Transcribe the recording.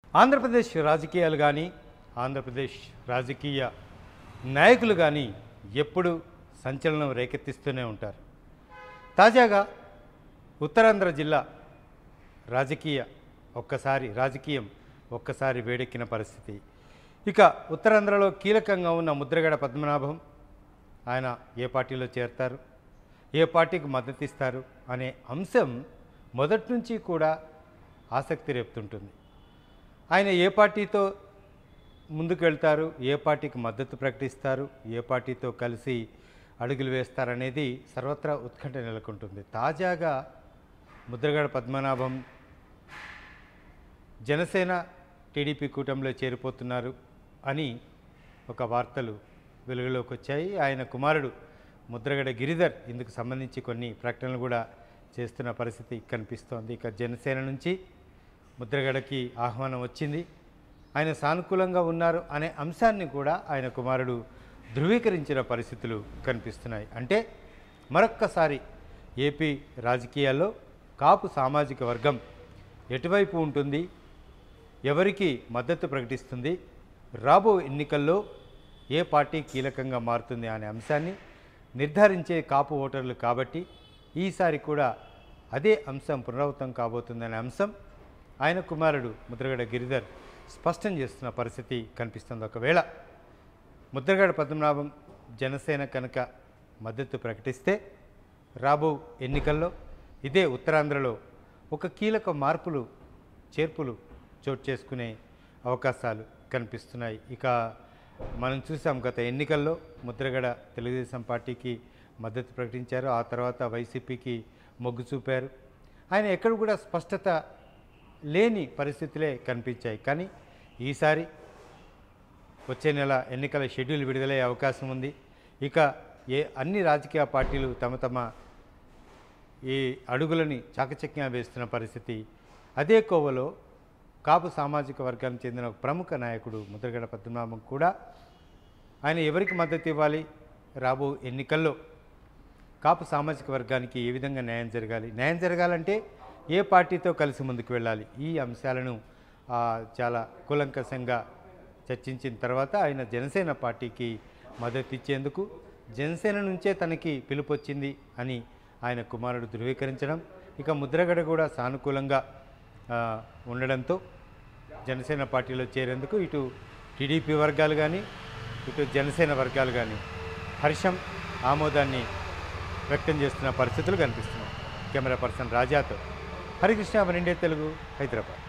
ఆంధ్రప్రదేశ్ రాజకీయాలు కానీ ఆంధ్రప్రదేశ్ రాజకీయ నాయకులు కానీ ఎప్పుడు సంచలనం రేకెత్తిస్తూనే ఉంటారు. తాజాగా ఉత్తరాంధ్ర జిల్లా రాజకీయం ఒక్కసారి వేడెక్కిన పరిస్థితి. ఇక ఉత్తరాంధ్రలో కీలకంగా ఉన్న ముద్రగడ పద్మనాభం ఆయన ఏ పార్టీలో చేరతారు, ఏ పార్టీకి మద్దతు ఇస్తారు అనే అంశం మొదటి నుంచి కూడా ఆసక్తి రేపుతుంటుంది. ఆయన ఏ పార్టీతో ముందుకు వెళ్తారు, ఏ పార్టీకి మద్దతు ప్రకటిస్తారు, ఏ పార్టీతో కలిసి అడుగులు వేస్తారనేది సర్వత్రా ఉత్కంఠ నెలకొంటుంది. తాజాగా ముద్రగడ పద్మనాభం జనసేన టీడీపీ కూటమిలో చేరిపోతున్నారు అని ఒక వార్తలు వెలుగులోకి వచ్చాయి. ఆయన కుమారుడు ముద్రగడ గిరిధర్ ఇందుకు సంబంధించి కొన్ని ప్రకటనలు కూడా చేస్తున్న పరిస్థితి కనిపిస్తోంది. ఇక జనసేన నుంచి ముద్రగడకి ఆహ్వానం వచ్చింది, ఆయన సానుకూలంగా ఉన్నారు అనే అంశాన్ని కూడా ఆయన కుమారుడు ధృవీకరించిన పరిస్థితులు కనిపిస్తున్నాయి. అంటే మరొక్కసారి ఏపీ రాజకీయాల్లో కాపు సామాజిక వర్గం ఎటువైపు ఉంటుంది, ఎవరికి మద్దతు ప్రకటిస్తుంది, రాబో ఎన్నికల్లో ఏ పార్టీ కీలకంగా మారుతుంది అనే అంశాన్ని నిర్ధారించే కాపు ఓటర్లు కాబట్టి ఈసారి కూడా అదే అంశం పునరావృతం కాబోతుందనే అంశం ఆయన కుమారుడు ముద్రగడ గిరిధర్ స్పష్టం చేస్తున్న పరిస్థితి కనిపిస్తుంది. ఒకవేళ ముద్రగడ పద్మనాభం జనసేన కనుక మద్దతు ప్రకటిస్తే రాబో ఎన్నికల్లో ఇదే ఉత్తరాంధ్రలో ఒక కీలక చేర్పులు చోటు చేసుకునే అవకాశాలు కనిపిస్తున్నాయి. ఇక మనం చూసాం గత ఎన్నికల్లో ముద్రగడ తెలుగుదేశం పార్టీకి మద్దతు ప్రకటించారు, ఆ తర్వాత వైసీపీకి మొగ్గు చూపారు. ఆయన ఎక్కడ కూడా స్పష్టత లేని పరిస్థితులే కనిపించాయి. కానీ ఈసారి వచ్చే నెల ఎన్నికల షెడ్యూల్ విడుదలయ్యే అవకాశం ఉంది. ఇక అన్ని రాజకీయ పార్టీలు తమ ఈ అడుగులని చాకచక్యంగా వేస్తున్న పరిస్థితి. అదే కోవలో కాపు సామాజిక వర్గానికి చెందిన ఒక ప్రముఖ నాయకుడు ముద్రగడ పద్మనాభం కూడా ఆయన ఎవరికి మద్దతు ఇవ్వాలి, రాబో ఎన్నికల్లో కాపు సామాజిక వర్గానికి ఏ విధంగా న్యాయం జరగాలంటే ఏ పార్టీతో కలిసి ముందుకు వెళ్ళాలి, ఈ అంశాలను చాలా కూలంకషంగా చర్చించిన తర్వాత ఆయన జనసేన పార్టీకి మద్దతు ఇచ్చేందుకు జనసేన నుంచే తనకి పిలుపు వచ్చింది అని ఆయన కుమారుడు ధృవీకరించడం, ఇక ముద్రగడ కూడా సానుకూలంగా ఉండడంతో జనసేన పార్టీలో చేరేందుకు ఇటు టీడీపీ వర్గాలు కానీ ఇటు జనసేన వర్గాలు కానీ హర్షం ఆమోదాన్ని వ్యక్తం చేస్తున్న పరిస్థితులు కనిపిస్తున్నాయి. కెమెరా పర్సన్ రాజాతో హరికృష్ణ, వన్ ఇండియా తెలుగు, హైదరాబాద్.